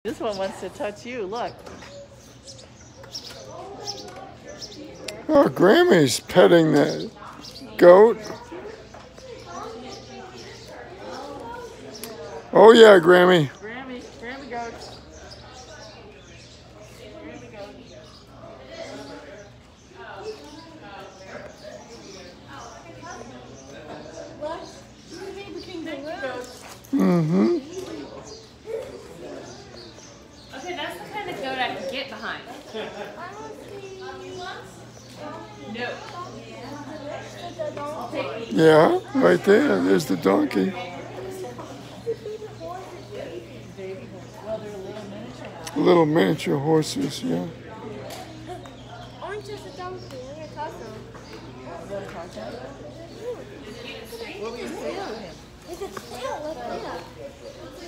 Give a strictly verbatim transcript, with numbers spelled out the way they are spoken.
This one wants to touch you, look. Oh, Grammy's petting that goat. Oh yeah, Grammy. Grammy, Grammy goat. Grammy goat. Mm-hmm. Okay, that's the kind of goat I can get behind. No. Yeah, right there. There's the donkey. Well, they're little miniature. Little miniature horses, yeah. Orange is a donkey. I'm gonna toss him. You want to talk to him? What were you saying to him? It's a tail. Look at that.